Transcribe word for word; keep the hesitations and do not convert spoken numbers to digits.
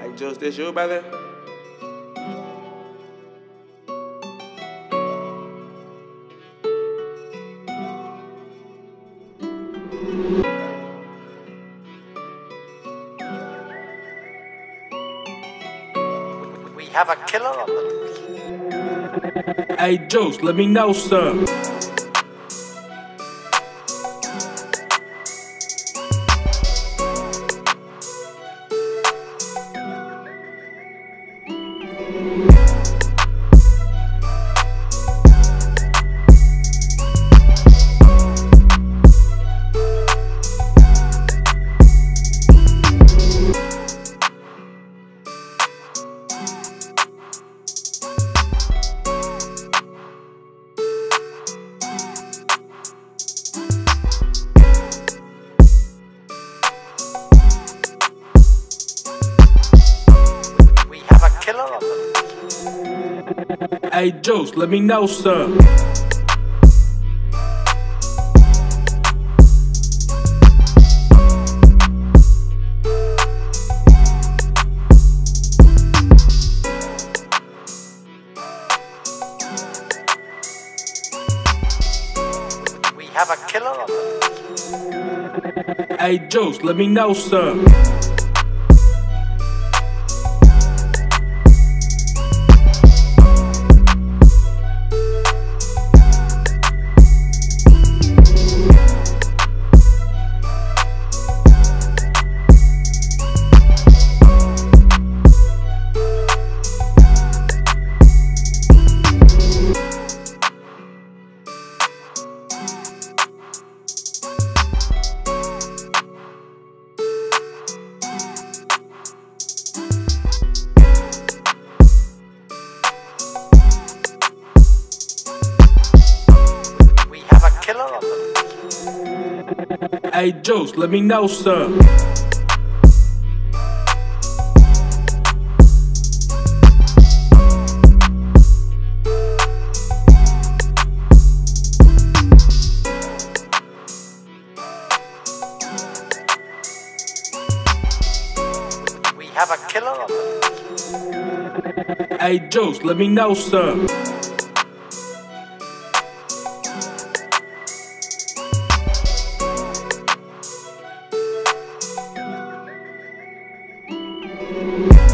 Hey, Juice, this you, brother? We have a killer on the loose. Hey, Juice, let me know, sir. Hey, Juice, let me know, sir. We have a killer on the loose. Hey, Juice, let me know, sir. Hey, Juice, let me know, sir. We have a killer on the loose. Hey, Juice, let me know, sir. We